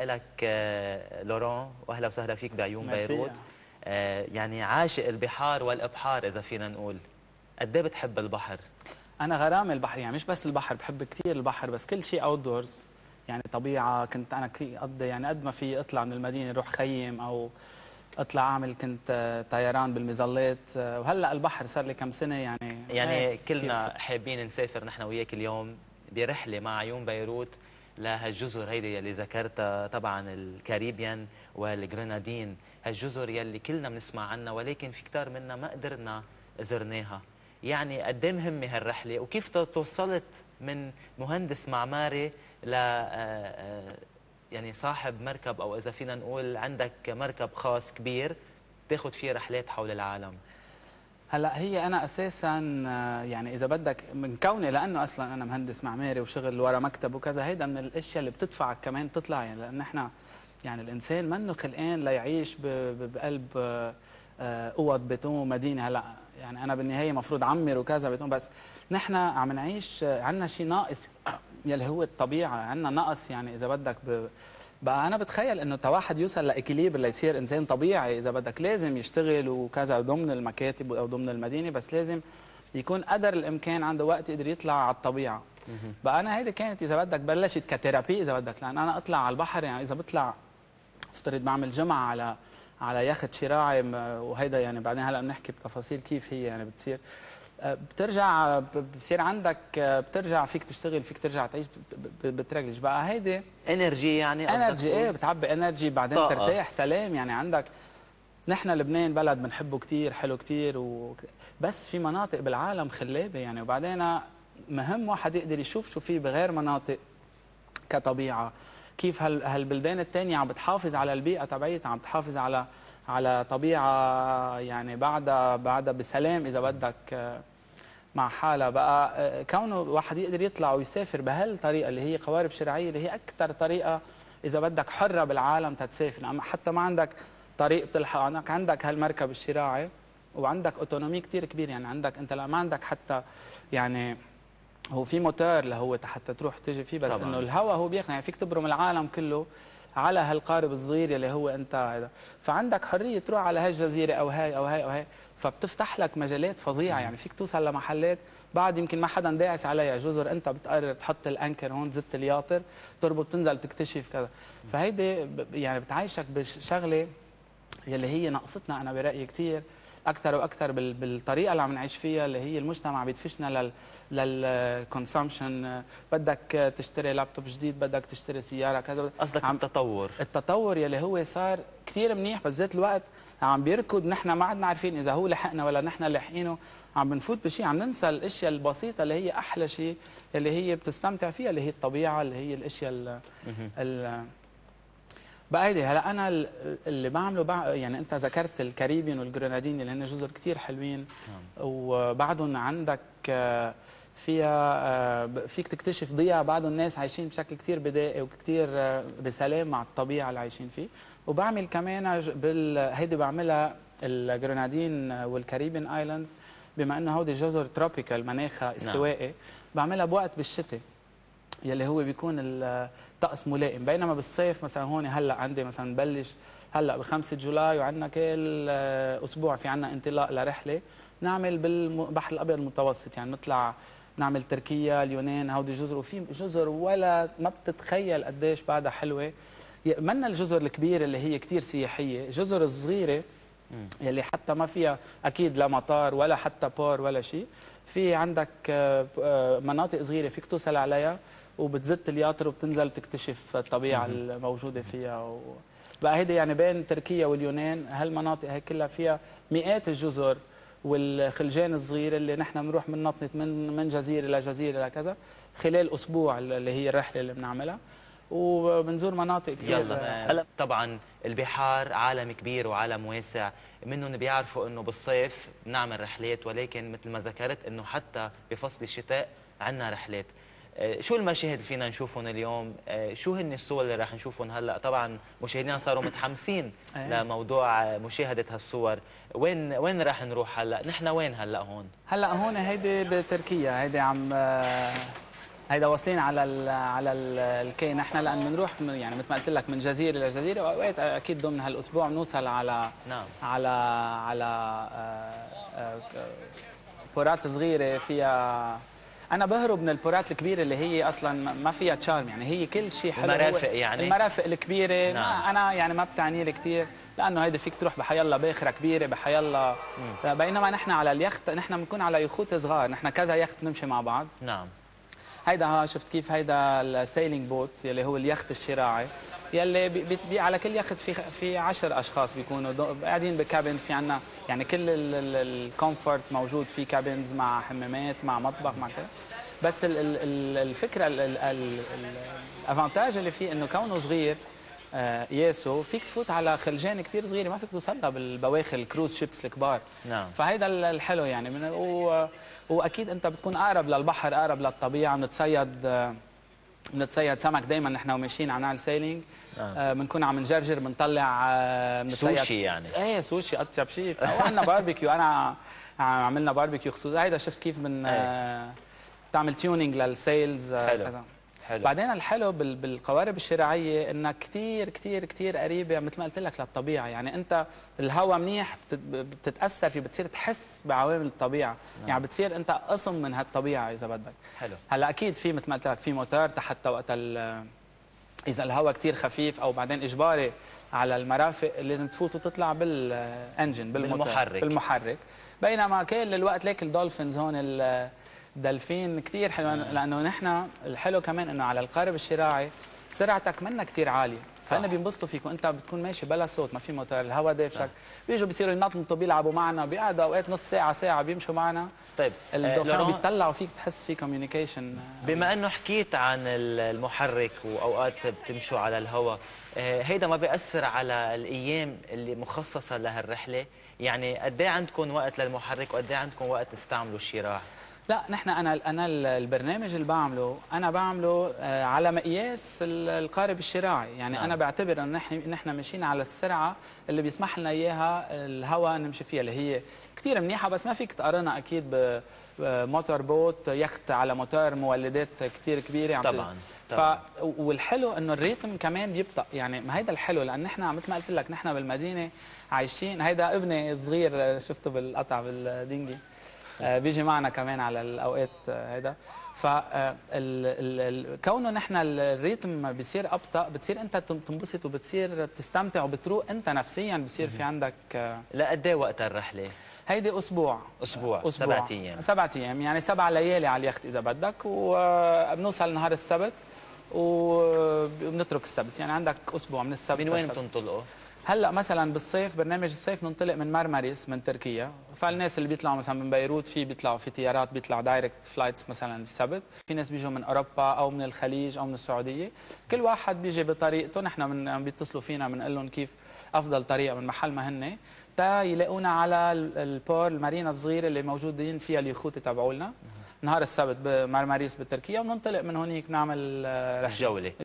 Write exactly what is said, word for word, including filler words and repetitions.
لك لوران، واهلا وسهلا فيك بعيون بيروت. آه يعني عاشق البحار والابحار اذا فينا نقول، قد ايه بتحب البحر؟ انا غرام البحر، يعني مش بس البحر، بحب كثير البحر، بس كل شيء اوت دورز، يعني طبيعه. كنت انا قد يعني قد ما في اطلع من المدينه اروح خيم او اطلع اعمل كنت طيران بالمظلات، وهلا البحر صار لي كم سنه يعني. يعني كلنا حابين نسافر نحن وياك اليوم برحله مع عيون بيروت لهالجزر هيدي يلي ذكرتها، طبعا الكاريبيان والجرنادين، هالجزر يلي كلنا بنسمع عنها ولكن في كتار منا ما قدرنا زرناها. يعني قد ايه مهمه هالرحله، وكيف توصلت من مهندس معماري ل يعني صاحب مركب، او اذا فينا نقول عندك مركب خاص كبير تاخذ فيه رحلات حول العالم؟ هلا هي انا اساسا يعني اذا بدك من كوني، لانه اصلا انا مهندس معماري وشغل ورا مكتب وكذا، هيدا من الاشياء اللي بتدفعك كمان تطلع، يعني لان احنا يعني الانسان منه خلقان ليعيش بقلب اوض بيتون مدينه. هلا يعني انا بالنهايه مفروض عمر وكذا بيتون، بس نحن عم نعيش عندنا شيء ناقص يلي هو الطبيعه، عندنا نقص. يعني اذا بدك ب... بقى انا بتخيل انه تا واحد يوصل لاكيليبر ليصير انسان طبيعي، اذا بدك لازم يشتغل وكذا ضمن المكاتب او ضمن المدينه، بس لازم يكون قدر الامكان عنده وقت يقدر يطلع على الطبيعه. بقى انا هيدي كانت اذا بدك بلشت كثيرابي اذا بدك، لان انا اطلع على البحر، يعني اذا بطلع افترض بعمل جمعه على على يخت شراعي، وهيدا يعني بعدين هلا بنحكي بتفاصيل كيف هي يعني بتصير، بترجع بصير عندك، بترجع فيك تشتغل، فيك ترجع تعيش، بترجلش بقى هيدي انرجي. يعني قصدك انرجي ايه، بتعبي انرجي بعدين طاقة. ترتاح سلام. يعني عندك نحن لبنان بلد بنحبه كثير، حلو كثير، و... بس في مناطق بالعالم خلابه يعني، وبعدين مهم واحد يقدر يشوف شو في بغير مناطق كطبيعه، كيف هال... هالبلدان الثانيه عم بتحافظ على البيئه تبعيتها، عم بتحافظ على على طبيعه يعني بعدها بعدها بسلام اذا بدك مع حالها. بقى كونه واحد يقدر يطلع ويسافر بهالطريقه اللي هي قوارب شرعيه، اللي هي اكثر طريقه اذا بدك حره بالعالم تتسافر، اما حتى ما عندك طريق بتلحق، عندك عندك هالمركب الشراعي وعندك اوتونومي كثير كبير. يعني عندك انت لا ما عندك حتى يعني هو في موتور اللي هو حتى تروح تجي فيه، بس طبعاً. انه الهواء هو بيقنع، يعني فيك تبرم العالم كله على هالقارب الصغير اللي هو انت هذا، فعندك حريه تروح على هالجزيره او هاي او هاي او هاي، فبتفتح لك مجالات فظيعه. يعني فيك توصل لمحلات بعد يمكن ما حدا داعس عليها، جزر انت بتقرر تحط الانكر هون، تزت الياطر، تربط، تنزل تكتشف كذا. فهيدي يعني بتعيشك بشغله يلي هي ناقصتنا انا برايي كثير اكثر واكثر بالطريقه اللي عم نعيش فيها، اللي هي المجتمع بيدفشنا لل للكونسامشن. بدك تشتري لابتوب جديد، بدك تشتري سياره كذا، قصدك التطور. التطور يلي هو صار كثير منيح، بس ذات الوقت عم بيركض، نحن ما عدنا عارفين اذا هو لحقنا ولا نحن لاحقينه، عم بنفوت بشيء، عم ننسى الاشياء البسيطه اللي هي احلى شيء، اللي هي بتستمتع فيها، اللي هي الطبيعه، اللي هي الاشياء ال ال بقى هيدي. هلا انا اللي بعمله بع... يعني انت ذكرت الكاريبيان والجرنادين اللي هن جزر كثير حلوين، وبعدهم عندك فيها فيك تكتشف ضيعه، بعض الناس عايشين بشكل كثير بدائي وكثير بسلام مع الطبيعه اللي عايشين فيه. وبعمل كمان بال هيدي بعملها الجرنادين والكاريبيان ايلاندز، بما انه هودي جزر تروبيكال مناخها استوائي، نعم. بعملها بوقت بالشتاء يلي هو بيكون الطقس ملائم، بينما بالصيف مثلا هون هلا عندي مثلا نبلش هلا ب خمسة جولاي وعندنا كل اسبوع في عندنا انطلاق لرحله نعمل بالبحر الابيض المتوسط، يعني نطلع نعمل تركيا، اليونان، هودي جزر، وفي جزر ولا ما بتتخيل قديش بعدها حلوه. منا الجزر الكبيره اللي هي كثير سياحيه، جزر الصغيره يلي حتى ما فيها اكيد لا مطار ولا حتى بور ولا شيء، في عندك مناطق صغيره فيك توصل عليها وبتزت الياطر وبتنزل بتكتشف الطبيعه الموجوده فيها. و... بقى هيدي يعني بين تركيا واليونان هالمناطق هي كلها فيها مئات الجزر والخلجان الصغيره اللي نحن بنروح بننطنط من من جزيره لجزيره لكذا خلال اسبوع اللي هي الرحله اللي بنعملها، وبنزور مناطق كثير. يلا هلا طبعا البحار عالم كبير وعالم واسع، منهم بيعرفوا انه بالصيف بنعمل رحلات، ولكن مثل ما ذكرت انه حتى بفصل الشتاء عندنا رحلات. شو المشاهد اللي فينا نشوفهم اليوم؟ شو هن الصور اللي رح نشوفهم هلا؟ طبعا مشاهدينا صاروا متحمسين لموضوع مشاهده هالصور. وين وين رح نروح هلا؟ نحن وين هلا هون؟ هلا هون هيدي بتركيا، هيدي عم هيدا واصلين على ال على ال الكي. نحن لان بنروح يعني مثل ما قلت لك من جزيره لجزيره، واوقات اكيد ضمن هالاسبوع بنوصل على نعم على على آه، آه، بورات صغيره فيها. انا بهرب من البورات الكبيره اللي هي اصلا ما فيها تشارم، يعني هي كل شيء حلو. المرافق يعني المرافق الكبيره نعم. ما انا يعني ما بتعني لي كثير، لانه هيدي فيك تروح بحيالله باخره كبيره بحيالله. بينما نحن على اليخت نحن بنكون على يخوت صغار، نحن كذا يخت نمشي مع بعض. نعم. هيدا ها شفت كيف هيدا السيلينج بوت يلي هو اليخت الشراعي، يلي بي بي بي على كل يخت في في عشر اشخاص بيكونوا قاعدين بكابينز. في عنا يعني كل الكومفورت موجود، في كابينز مع حمامات مع مطبخ مع كذا. بس ال ال الفكره الافانتاج اللي فيه انه كونه صغير آه ياسو، فيك تفوت على خلجان كثير صغيره ما فيك توصلها بالبواخر الكروز شيبس الكبار. نعم. فهيدا الحلو يعني من و واكيد انت بتكون اقرب للبحر، اقرب للطبيعه. بنتصيد بنتصيد سمك دائما نحن وماشيين عم نعمل سيلينج. بنكون آه عم نجرجر بنطلع آه سوشي يعني. ايه سوشي اطيب شيء. وعندنا باربيكيو، انا عملنا باربيكيو خصوصي. هيدا شفت كيف من آه تعمل تيونينج للسيلز. آه حلو. كذا. حلو. بعدين الحلو بالقوارب الشراعيه انها كثير كثير كثير قريبه مثل ما قلت لك للطبيعه. يعني انت الهواء منيح بتتاثر فيه، بتصير تحس بعوامل الطبيعه. نعم. يعني بتصير انت قسم من هالطبيعه اذا بدك. حلو. هلا اكيد في مثل ما قلت لك في موتور حتى وقت اذا الهواء كثير خفيف، او بعدين اجباري على المرافق لازم تفوت وتطلع بالانجن بالموتور بالمحرك بالمحرك. بينما كل الوقت ليك الدولفينز هون الدلفين كثير حلو. لانه نحن الحلو كمان انه على القارب الشراعي سرعتك منا كثير عاليه، فانا بينبسطوا فيك وانت بتكون ماشي بلا صوت، ما في موتور، الهواء دافشك. بيجوا بيصيروا ينطنطوا بيلعبوا معنا، بيقعدوا اوقات نص ساعه ساعه بيمشوا معنا. طيب الدولفين بيطلعوا فيك، تحس في كوميونيكيشن. بما انه حكيت عن المحرك واوقات بتمشوا على الهواء، هيدا ما بيأثر على الايام اللي مخصصه لهالرحله؟ يعني قد ايه عندكم وقت للمحرك وقد ايه عندكم وقت تستعملوا الشراع؟ لا نحن انا انا البرنامج اللي بعمله انا بعمله على مقياس القارب الشراعي. يعني نعم. انا بعتبر انه نحن نحن ماشيين على السرعه اللي بيسمح لنا اياها الهواء نمشي فيها، اللي هي كثير منيحه. بس ما فيك تقارنها اكيد بموتور بوت يخت على موتور مولدات كثير كبيره. طبعا, طبعا. ف والحلو انه الريتم كمان بيبطأ. يعني ما هيدا الحلو، لان نحن مثل ما قلت لك نحن بالمدينه عايشين. هيدا ابني صغير شفته بالقطع بالدينجي بيجي معنا كمان على الاوقات هيدا. ف كونه نحن الريتم بيصير ابطا، بتصير انت تنبسط وبتصير بتستمتع وبتروق انت نفسيا. بصير في عندك لا قد ايه وقت الرحله؟ هيدي اسبوع اسبوع, أسبوع. سبعة ايام سبعة ايام يعني سبع ليالي على اليخت اذا بدك. وبنوصل نهار السبت وبنترك السبت. يعني عندك اسبوع من السبت. من وين بتنطلقوا؟ هلا مثلا بالصيف برنامج الصيف بننطلق من مرمريس من تركيا. فالناس اللي بيطلعوا مثلا من بيروت في بيطلعوا في طيارات بيطلعوا دايركت فلايتس مثلا السبت. في ناس بيجوا من اوروبا او من الخليج او من السعوديه. كل واحد بيجي بطريقته. نحن من بيتصلوا فينا بنقول لهم كيف افضل طريقه من محل ما هن تا يلاقونا على البور المارينا الصغيره اللي موجودين فيها اليخوت تبعولنا. نهار السبت بمرمريس بتركيا وبننطلق من هونيك نعمل رحله جوله.